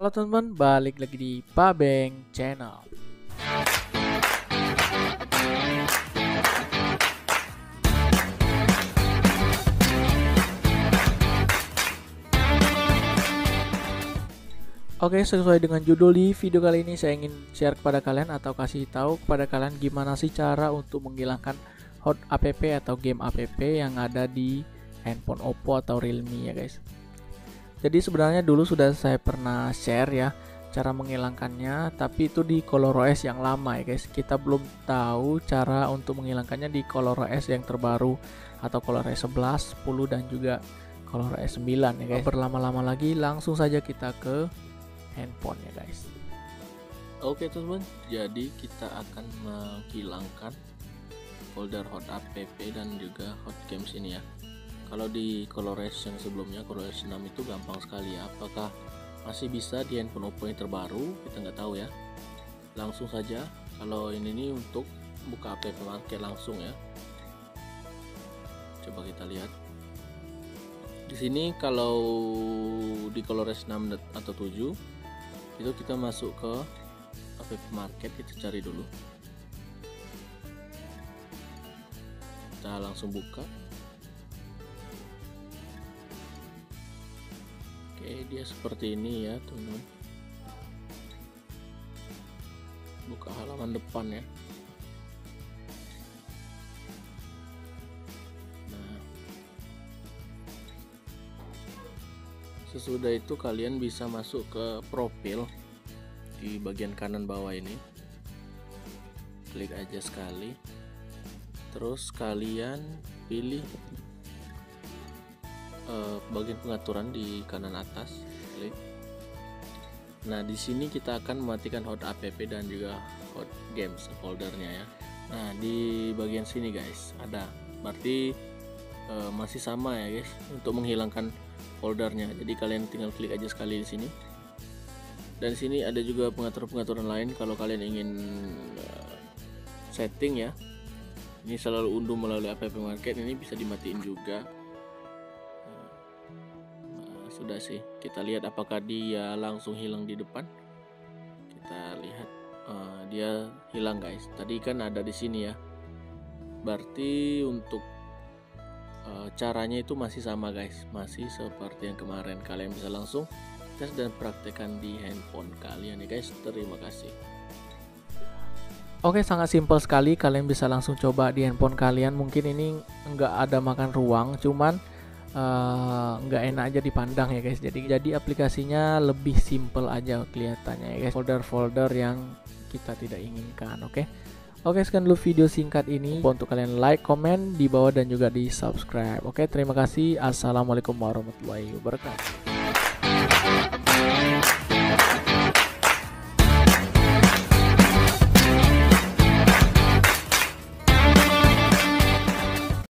Halo teman-teman, balik lagi di Pabeng Channel. Oke, sesuai dengan judul di video kali ini, saya ingin share kepada kalian atau kasih tahu kepada kalian gimana sih cara untuk menghilangkan hot app atau game app yang ada di handphone Oppo atau Realme ya guys. Jadi sebenarnya dulu sudah saya pernah share ya cara menghilangkannya, tapi itu di ColorOS yang lama ya guys. Kita belum tahu cara untuk menghilangkannya di ColorOS yang terbaru atau ColorOS 11, 10 dan juga ColorOS 9 ya guys. Berlama-lama lagi, langsung saja kita ke handphone ya guys. Oke teman-teman, jadi kita akan menghilangkan folder hot app dan juga hot games ini ya. Kalau di ColorOS yang sebelumnya, ColorOS 6 itu gampang sekali ya. Apakah masih bisa di handphone Oppo yang terbaru? Kita nggak tahu ya. Langsung saja, kalau ini untuk buka app market langsung ya. Coba kita lihat. Di sini kalau di ColorOS 6 atau 7 itu kita masuk ke app market, kita cari dulu. Kita langsung buka. Oke, dia seperti ini ya teman-teman. Buka halaman depan ya. Nah, sesudah itu kalian bisa masuk ke profil di bagian kanan bawah ini. Klik aja sekali. Terus kalian pilih bagian pengaturan di kanan atas, klik. Nah, di sini kita akan mematikan hot app dan juga hot games foldernya ya. Nah, di bagian sini guys ada, berarti masih sama ya guys untuk menghilangkan foldernya. Jadi kalian tinggal klik aja sekali di sini. Dan di sini ada juga pengaturan-pengaturan lain kalau kalian ingin setting ya. Ini selalu unduh melalui app market, ini bisa dimatiin juga. Sudah sih, kita lihat apakah dia langsung hilang di depan. Kita lihat dia hilang guys. Tadi kan ada di sini ya. Berarti untuk caranya itu masih sama guys, masih seperti yang kemarin. Kalian bisa langsung tes dan praktekkan di handphone kalian ya guys. Terima kasih. Oke, sangat simpel sekali. Kalian bisa langsung coba di handphone kalian. Mungkin ini nggak ada makan ruang, cuman nggak enak aja dipandang ya guys. Jadi aplikasinya lebih simple aja kelihatannya ya guys. Folder-folder yang kita tidak inginkan. Oke, sekian dulu video singkat ini. Untuk kalian like, komen di bawah dan juga di subscribe. Oke, terima kasih. Assalamualaikum warahmatullahi wabarakatuh.